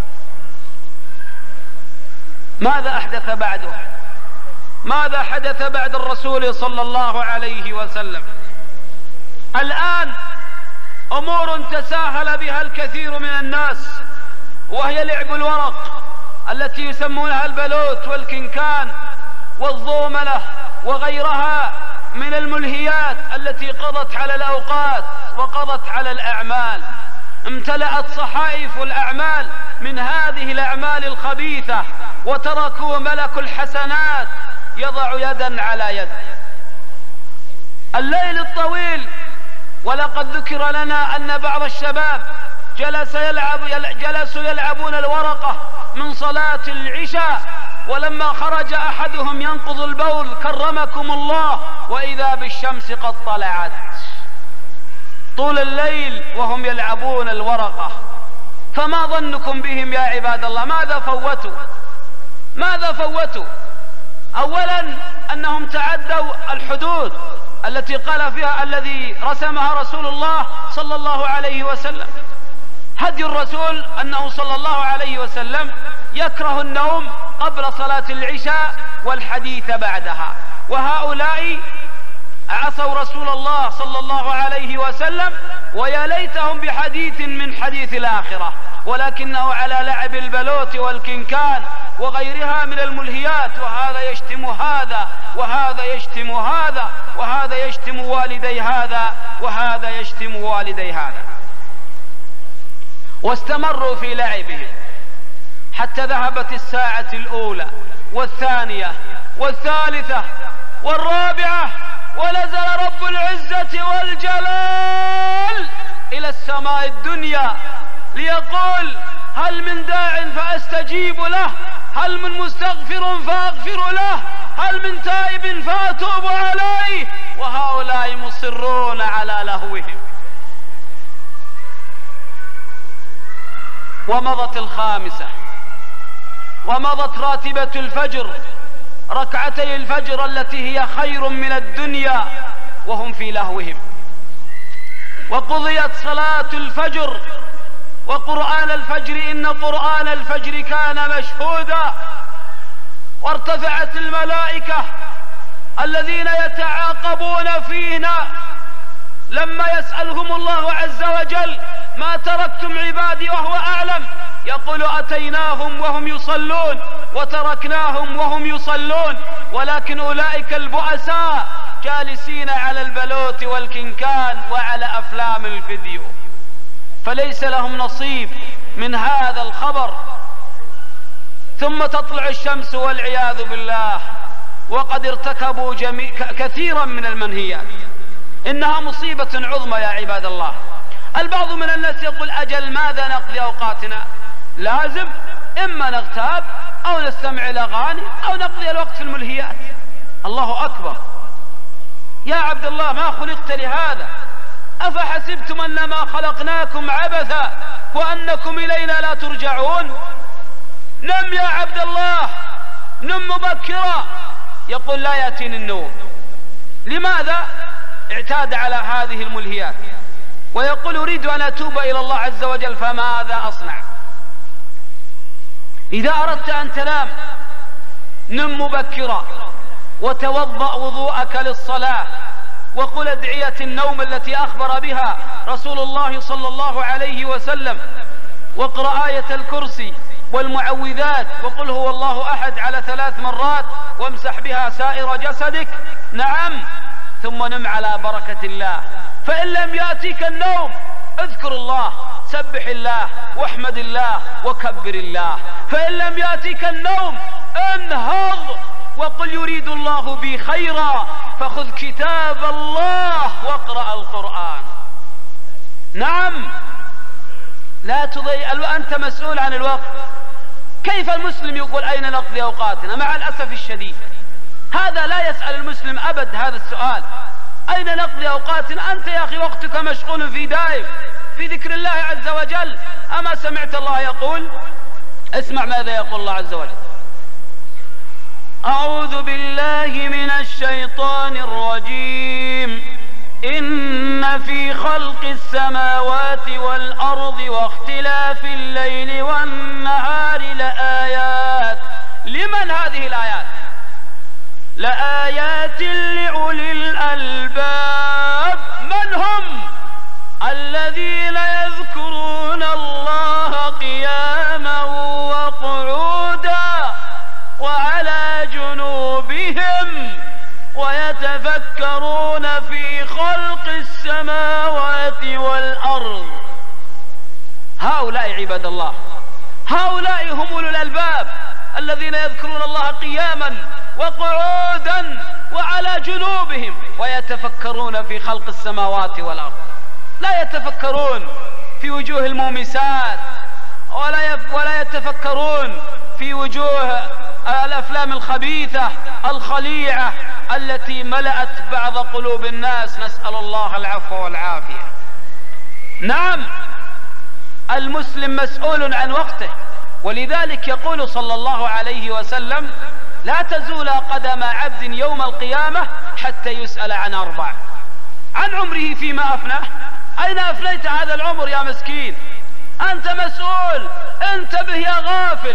ماذا أحدث بعده؟ ماذا حدث بعد الرسول صلى الله عليه وسلم؟ الآن أمور تساهل بها الكثير من الناس، وهي لعب الورق التي يسمونها البلوت والكنكان والضومنة وغيرها من الملهيات التي قضت على الأوقات وقضت على الأعمال. امتلأت صحائف الأعمال من هذه الأعمال الخبيثة، وتركوا ملك الحسنات يضع يدا على يد. الليل الطويل، ولقد ذكر لنا أن بعض الشباب جلس يلعب جلسوا يلعبون الورقة من صلاة العشاء، ولما خرج أحدهم ينقض البول كرمكم الله وإذا بالشمس قد طلعت. طول الليل وهم يلعبون الورقة، فما ظنكم بهم يا عباد الله؟ ماذا فوتوا؟ ماذا فوتوا؟ أولا أنهم تعدوا الحدود التي قال فيها الذي رسمها رسول الله صلى الله عليه وسلم. هدي الرسول أنه صلى الله عليه وسلم يكره النوم قبل صلاة العشاء والحديث بعدها. وهؤلاء عصوا رسول الله صلى الله عليه وسلم، ويا ليتهم بحديث من حديث الآخرة، ولكنه على لعب البلوت والكنكان وغيرها من الملهيات، وهذا يشتم هذا وهذا يشتم هذا وهذا يشتم والدي هذا وهذا يشتم والدي هذا. واستمروا في لعبهم حتى ذهبت الساعة الأولى والثانية والثالثة والرابعة، ونزل رب العزة والجلال إلى السماء الدنيا ليقول: هل من داع فأستجيب له؟ هل من مستغفر فأغفر له؟ هل من تائب فأتوب عليه؟ وهؤلاء مصرون على لهوهم. ومضت الخامسة، ومضت راتبة الفجر، ركعتي الفجر التي هي خير من الدنيا، وهم في لهوهم. وقضيت صلاة الفجر، وقرآن الفجر إن قرآن الفجر كان مشهودا، وارتفعت الملائكة الذين يتعاقبون فينا لما يسألهم الله عز وجل: ما تركتم عبادي وهو أعلم؟ يقول: أتيناهم وهم يصلون وتركناهم وهم يصلون. ولكن أولئك البؤساء جالسين على البلوت والكنكان وعلى أفلام الفيديو، فليس لهم نصيب من هذا الخبر. ثم تطلع الشمس والعياذ بالله وقد ارتكبوا جميع كثيرا من المنهيات. إنها مصيبة عظمى يا عباد الله. البعض من الناس يقول: أجل ماذا نقضي أوقاتنا؟ لازم إما نغتاب أو نستمع الأغاني أو نقضي الوقت في الملهيات. الله أكبر. يا عبد الله، ما خلقت لهذا. أفحسبتم أنما خلقناكم عبثا وأنكم إلينا لا ترجعون؟ نم يا عبد الله، نم مبكرا. يقول: لا يأتيني النوم. لماذا؟ اعتاد على هذه الملهيات، ويقول: أريد أن أتوب إلى الله عز وجل، فماذا أصنع؟ إذا أردت أن تنام نم مبكرا، وتوضأ وضوءك للصلاة، وقل أدعية النوم التي أخبر بها رسول الله صلى الله عليه وسلم، واقرأ آية الكرسي والمعوذات، وقل هو الله أحد على ثلاث مرات، وامسح بها سائر جسدك. نعم، ثم نم على بركة الله. فإن لم يأتيك النوم اذكر الله، سبح الله واحمد الله وكبر الله. فإن لم يأتيك النوم انهض وقل: يريد الله بي خيرا، فخذ كتاب الله واقرأ القرآن. نعم، لا تضيع. أنت مسؤول عن الوقت. كيف المسلم يقول: أين نقضي أوقاتنا؟ مع الأسف الشديد هذا لا يسأل المسلم أبد هذا السؤال: أين نقضي أوقاتنا؟ أنت يا أخي وقتك مشغول في دائم في ذكر الله عز وجل. أما سمعت الله يقول؟ اسمع ماذا يقول الله عز وجل: أعوذ بالله من الشيطان الرجيم. إن في خلق السماوات والأرض واختلاف الليل والنهار لآيات. لمن هذه الآيات؟ لآيات لأولي الألباب. من هم؟ الذين يذكرون الله قياما وقعودا وعلى جنوبهم ويتفكرون في خلق السماوات والأرض. هؤلاء عباد الله، هؤلاء هم أولو الألباب الذين يذكرون الله قياما وقعودا وعلى جنوبهم ويتفكرون في خلق السماوات والأرض. لا يتفكرون في وجوه المومسات، ولا ولا يتفكرون في وجوه الأفلام الخبيثة الخليعة التي ملأت بعض قلوب الناس، نسأل الله العفو والعافية. نعم، المسلم مسؤول عن وقته، ولذلك يقول صلى الله عليه وسلم: لا تزول قدم عبد يوم القيامة حتى يسأل عن أربع: عن عمره فيما أفناه. أين أفنيت هذا العمر يا مسكين؟ أنت مسؤول. انتبه يا غافل،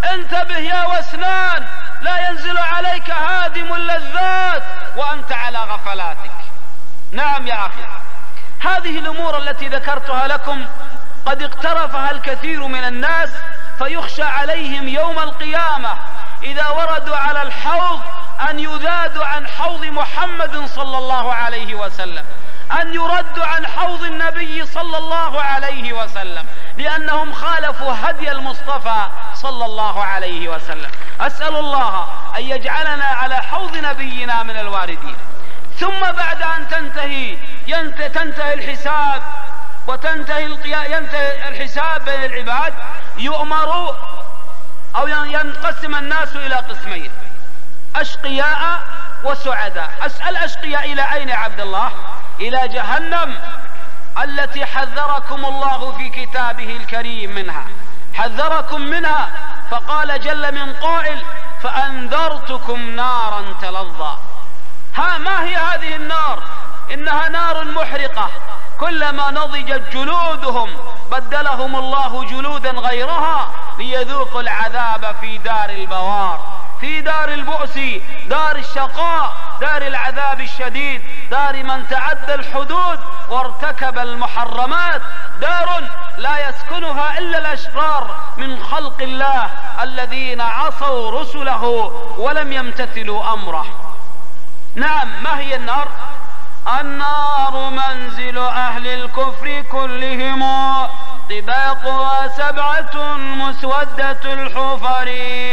انتبه يا وسنان، لا ينزل عليك هادم اللذات وأنت على غفلاتك. نعم يا أخي، هذه الأمور التي ذكرتها لكم قد اقترفها الكثير من الناس، فيخشى عليهم يوم القيامة إذا وردوا على الحوض أن يذادوا عن حوض محمد صلى الله عليه وسلم، أن يردوا عن حوض النبي صلى الله عليه وسلم، لأنهم خالفوا هدي المصطفى صلى الله عليه وسلم. أسأل الله أن يجعلنا على حوض نبينا من الواردين. ثم بعد أن تنتهي تنتهي الحساب وتنتهي ينتهي الحساب بين العباد، يؤمر أو ينقسم الناس إلى قسمين، أشقياء وسعداء. أسأل أشقياء إلى أين يا عبد الله؟ إلى جهنم التي حذركم الله في كتابه الكريم منها، حذركم منها، فقال جل من قائل: فأنذرتكم نارا تلظى. ها ما هي هذه النار؟ إنها نار محرقة، كلما نضجت جلودهم بدلهم الله جلودا غيرها ليذوقوا العذاب في دار البوار، في دار البؤس، دار الشقاء، دار العذاب الشديد، دار من تعدى الحدود وارتكب المحرمات، دار لا يسكنها إلا الأشرار من خلق الله الذين عصوا رسله ولم يمتثلوا أمره. نعم، ما هي النار؟ النار منزل أهل الكفر كلهم، طباقها سبعة مسودة الحفر.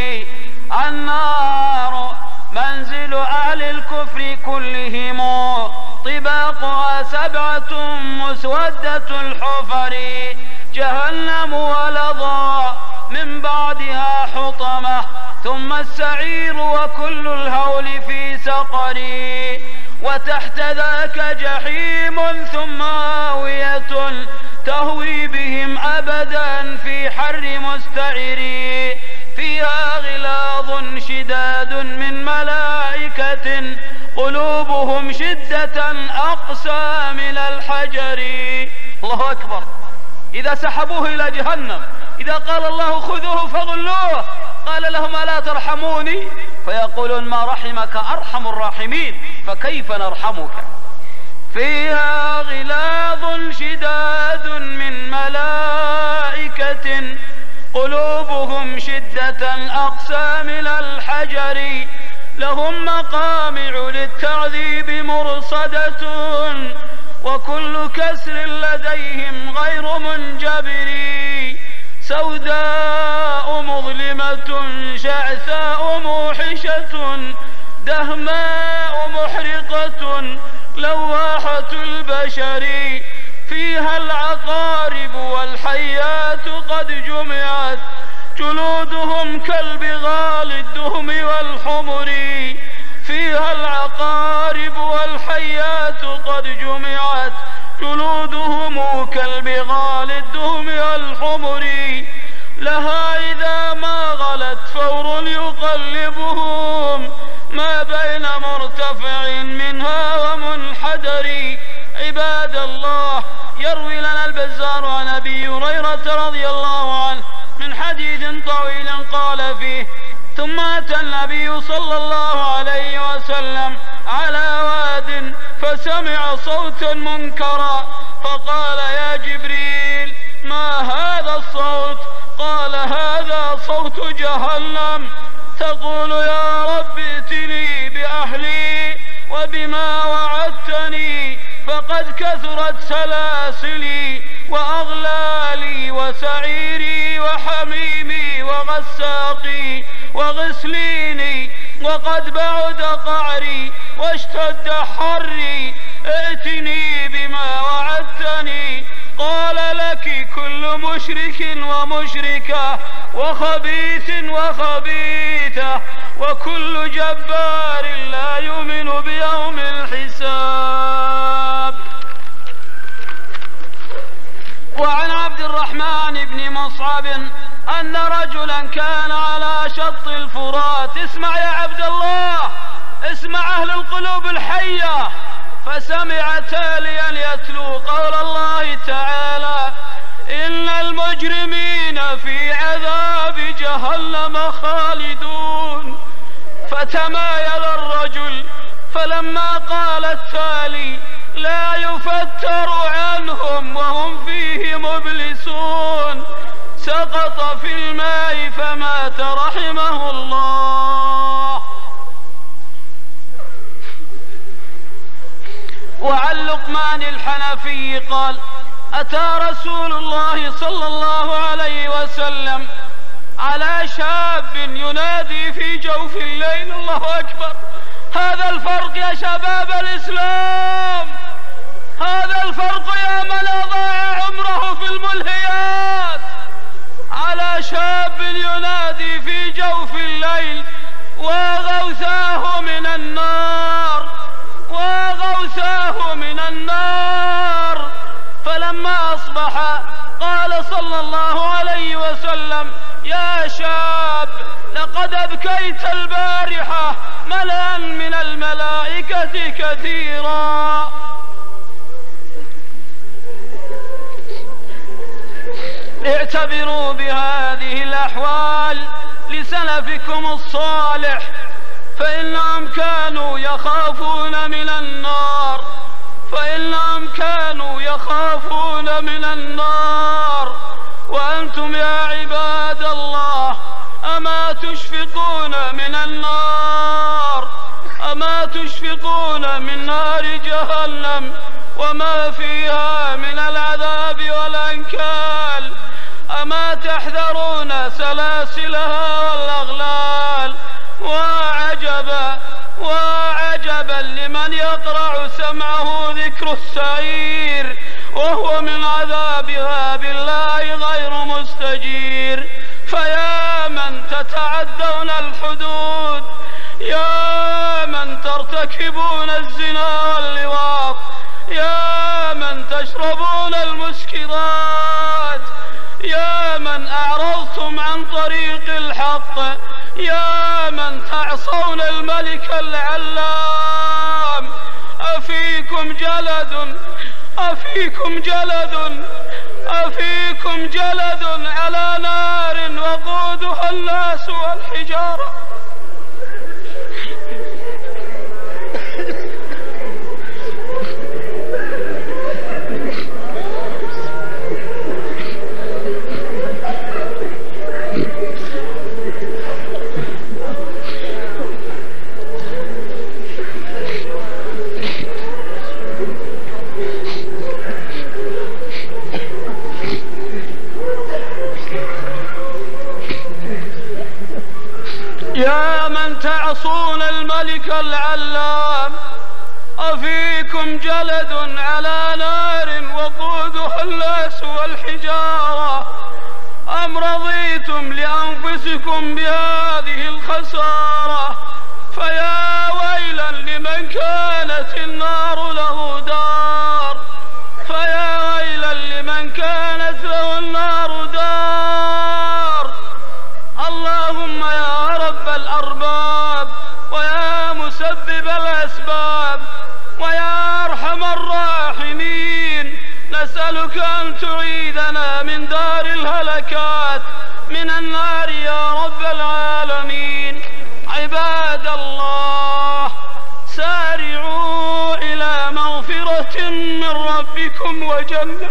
النار منزل أهل الكفر كلهم، طباقها سبعة مسودة الحفر. جهنم ولظى من بعدها حطمة، ثم السعير وكل الهول في سقر. وتحت ذاك جحيم ثم هاوية تهوي بهم أبدا في حر مستعر. فيها غلاظ شداد من ملائكة قلوبهم شدة أقسى من الحجر. الله أكبر. إذا سحبوه إلى جهنم، إذا قال الله خذوه فغلوه، قال لهم ألا ترحموني؟ فيقولون ما رحمك أرحم الراحمين، فكيف نرحمك؟ فيها غلاظ شداد من ملائكة قلوبهم شدة أقسى من الحجر. لهم مقامع للتعذيب مرصدة وكل كسر لديهم غير منجبر. سوداء مظلمة شعثاء موحشة دهماء محرقة لواحة البشر. فيها العقارب والحيات قد جمعت جلودهم كالبغال الدهم والحمر. فيها العقارب والحيات قد جمعت جلودهم كالبغال الدهم والحمر. لها إذا ما غلت فور يقلبهم ما بين مرتفع منها ومنحدر. عباد الله، يروي لنا البزار عن أبي هريرة رضي الله عنه من حديث طويل قال فيه: ثم أتى النبي صلى الله عليه وسلم على واد فسمع صوتا منكرا، فقال: يا جبريل ما هذا الصوت؟ قال: هذا صوت جهنم تقول يا رب ائتني بأهلي وبما وعدتني، فقد كثرت سلاسلي وأغلالي وسعيري وحميمي وغساقي وغسليني، وقد بعد قعري واشتد حري، ائتني بما وعدتني. قال: لك كل مشرك ومشركة وخبيث وخبيثة وكل جبار لا يؤمن بيوم الحساب. وعن عبد الرحمن بن مصعب أن رجلا كان على شط الفرات، اسمع يا عبد الله، اسمع أهل القلوب الحية، فسمع تاليا يتلو قول الله تعالى: إن المجرمين في عذاب جهنم خالدون. فتمايل الرجل فلما قال التالي لا يفتر عنهم وهم فيه مبلسون سقط في الماء فمات رحمه الله. وعن لقمان الحنفي قال أتى رسول الله صلى الله عليه وسلم على شاب ينادي في جوف الليل. الله أكبر. هذا الفرق يا شباب الإسلام، هذا الفرق يا من أضاع عمره في الملهيات. على شاب ينادي في جوف الليل وغوثاه من النار، وغوثاه من النار. فلما أصبح قال صلى الله عليه وسلم يا شاب لقد أبكيت البارحة ملأ من الملائكة كثيرا. اعتبروا بهذه الأحوال لسلفكم الصالح، فإنهم كانوا يخافون من النار، فإنهم كانوا يخافون من النار. وأنتم يا عباد الله أما تشفقون من النار؟ أما تشفقون من نار جهنم وما فيها من العذاب والأنكال؟ أما تحذرون سلاسلها والأغلال؟ وعجبا وعجبا لمن يقرع سمعه ذكر السعير وهو من عذابها بالله غير مستجير. فيا من تتعدون الحدود، يا من ترتكبون الزنا واللواط، يا من تشربون المسكرات، يا من أعرضتم عن طريق الحق، يا من تعصون الملك العلام، أفيكم جلد أفيكم جلد أفيكم جلد على نار وقودها الناس والحجارة. يا من تعصون الملك العلام، أفيكم جلد على نار وقودها الناس والحجارة، أم رضيتم لأنفسكم بهذه الخسارة؟ فيا ويلا لمن كانت النار له دار، فيا ويلا لمن كانت له النار دار. اللهم يا رب الأرباب ويا مسبب الأسباب ويا أرحم الراحمين، نسألك أن تعيذنا من دار الهلكات من النار يا رب العالمين. عباد الله سارعوا إلى مغفرة من ربكم وجنة.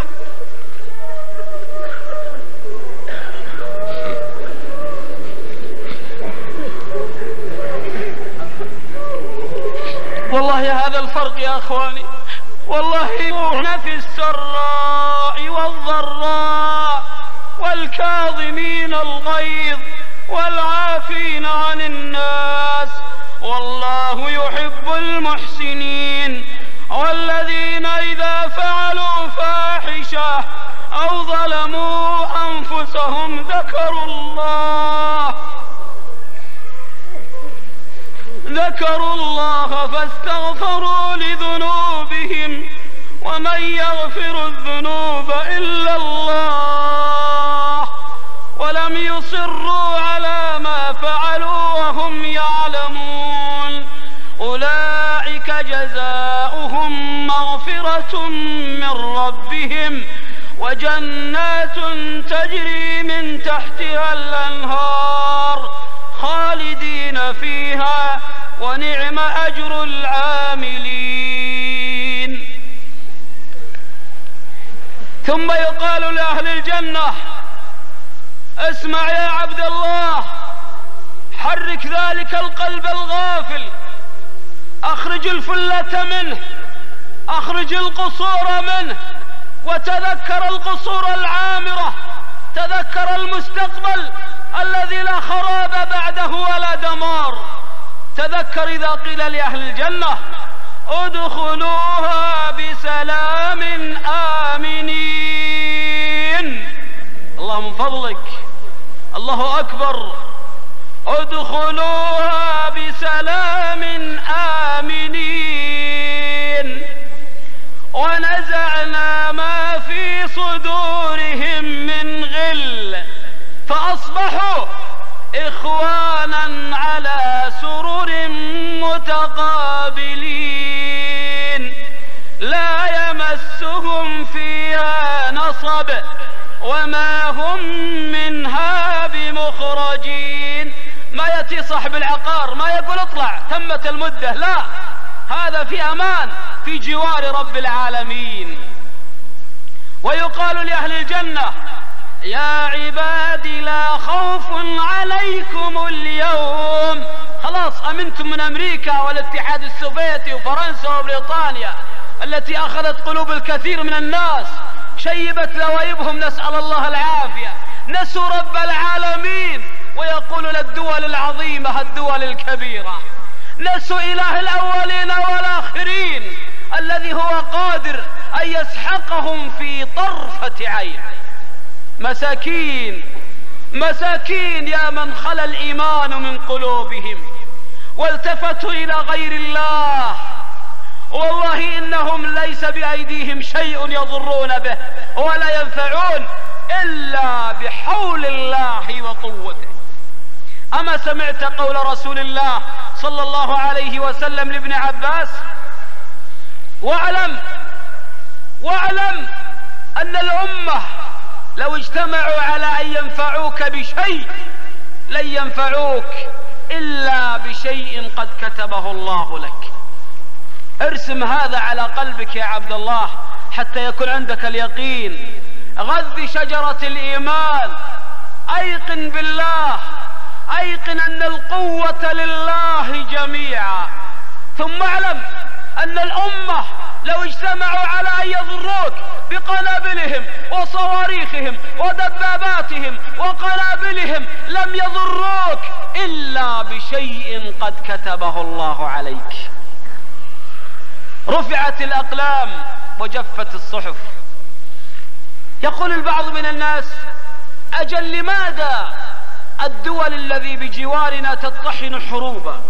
والله هذا الفرق يا أخواني، والله في السراء والضراء والكاظمين الغيظ والعافين عن الناس، والله يحب المحسنين. والذين إذا فعلوا فاحشة أو ظلموا أنفسهم ذكروا الله ذكروا الله فاستغفروا لذنوبهم ومن يغفر الذنوب إلا الله ولم يصروا على ما فعلوا وهم يعلمون، أولئك جزاؤهم مغفرة من ربهم وجنات تجري من تحتها الأنهار خالدين فيها ونعم أجر العاملين. ثم يقال لأهل الجنة: اسمع يا عبد الله، حرك ذلك القلب الغافل، اخرج الفلة منه، اخرج القصور منه، وتذكر القصور العامرة، تذكر المستقبل الذي لا خراب بعده ولا دمار. تذكر إذا قيل لأهل الجنة: ادخلوها بسلام آمنين. الله من فضلك، الله أكبر. ادخلوها بسلام آمنين ونزعنا ما في صدورهم من غل فأصبحوا إخوانا على سرر متقابلين لا يمسهم فيها نصب وما هم منها بمخرجين. ما يأتي صاحب العقار ما يقول اطلع تمت المدة، لا، هذا في أمان في جوار رب العالمين. ويقال لأهل الجنة: يا عبادي لا خوف عليكم اليوم. خلاص أمنتم من أمريكا والاتحاد السوفيتي وفرنسا وبريطانيا التي أخذت قلوب الكثير من الناس، شيبت لوائبهم، نسأل الله العافية، نسوا رب العالمين ويقول للدول العظيمة الدول الكبيرة، نسوا إله الأولين والآخرين الذي هو قادر أن يسحقهم في طرفة عين. مساكين مساكين يا من خلا الإيمان من قلوبهم والتفتوا إلى غير الله، والله إنهم ليس بأيديهم شيء يضرون به ولا ينفعون إلا بحول الله وقوته. أما سمعت قول رسول الله صلى الله عليه وسلم لابن عباس: واعلم واعلم أن الأمة لو اجتمعوا على أن ينفعوك بشيء لن ينفعوك إلا بشيء قد كتبه الله لك. ارسم هذا على قلبك يا عبد الله حتى يكون عندك اليقين. غذ شجرة الإيمان، أيقن بالله، أيقن أن القوة لله جميعا. ثم اعلم أن الأمة لو اجتمعوا على أن يضروك بقنابلهم وصواريخهم ودباباتهم وقنابلهم لم يضروك إلا بشيء قد كتبه الله عليك. رفعت الأقلام وجفت الصحف. يقول البعض من الناس: أجل لماذا الدول الذي بجوارنا تطحن حروبا؟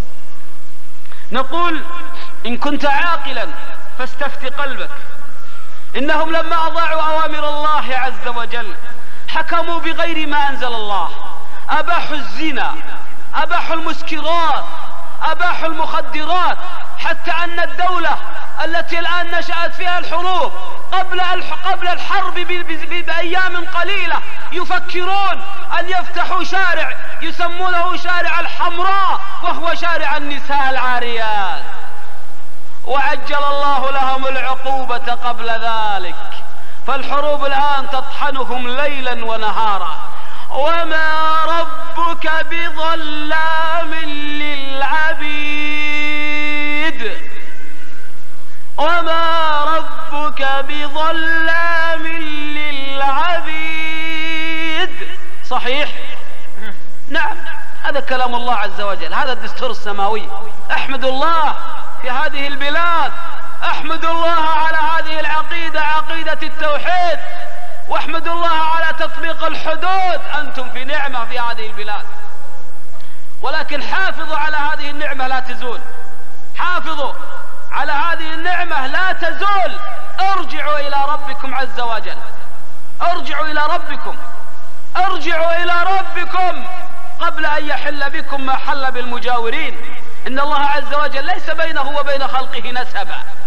نقول: إن كنت عاقلا فاستفت قلبك. إنهم لما أضاعوا أوامر الله عز وجل حكموا بغير ما أنزل الله، أباحوا الزنا، أباحوا المسكرات، أباحوا المخدرات، حتى أن الدولة التي الآن نشأت فيها الحروب قبل قبل الحرب بأيام قليلة يفكرون أن يفتحوا شارع يسمونه شارع الحمراء وهو شارع النساء العاريات، وعجل الله لهم العقوبة قبل ذلك. فالحروب الآن تطحنهم ليلا ونهارا. وما ربك بظلام للعبيد، وما ربك بظلام للعبيد. صحيح؟ نعم، هذا كلام الله عز وجل، هذا الدستور السماوي. احمد الله في هذه البلاد، احمد الله على هذه العقيدة، عقيدة التوحيد، واحمد الله على تطبيق الحدود. أنتم في نعمة في هذه البلاد، ولكن حافظوا على هذه النعمة لا تزول، حافظوا على هذه النعمة لا تزول. ارجعوا إلى ربكم عز وجل، ارجعوا إلى ربكم، ارجعوا إلى ربكم قبل أن يحل بكم ما حل بالمجاورين. إن الله عز وجل ليس بينه وبين خلقه نسبا،